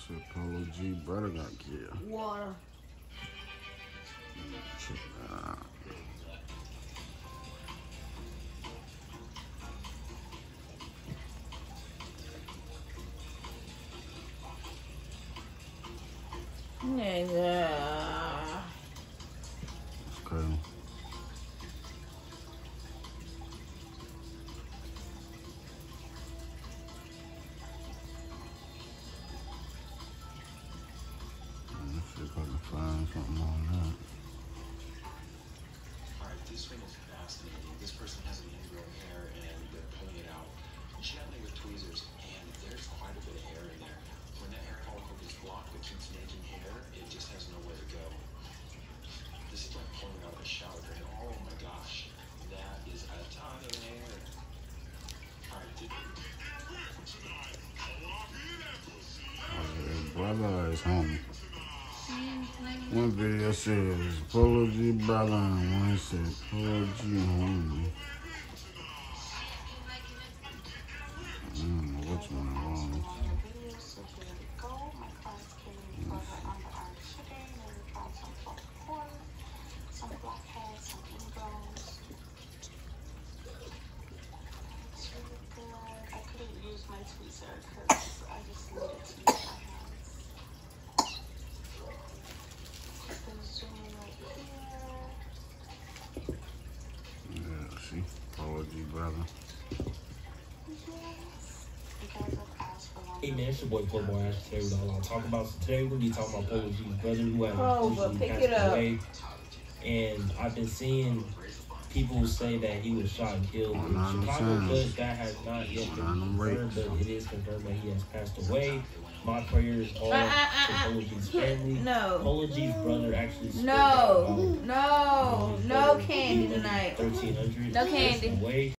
Said Polo G brother got killed. Water. Check that out. Nigga. It's crazy. Let's see if I can find something on that. Alright, this one is fascinating. This person has an ingrown hair and they're pulling it out gently with tweezers, and there's quite a bit of hair in there. When that hair follicle gets blocked that keeps making hair, it just has nowhere to go. This is like pulling it out of a shower drain. Oh my gosh, that is a ton of hair. Alright, His brother or his homie. One video said Polo G brother and one said Polo G homie. I don't know which one it was. I couldn't use my tweezer because I just needed to use my hands. Zoom right here. Yeah, see? Polo G brother. Yes. You guys have asked for long. Hey man, it's your boy Polo. Today we're all talking about. So today we're gonna be talking about Polo G's brother who has unfortunately passed away. And I've been seeing people say that he was shot and killed in Chicago, but that has not yet been confirmed. But it is confirmed that he has passed away. My prayers are to Polo G's family. No. Polo G's brother actually spoke No. out about No candy tonight. 1300. No candy.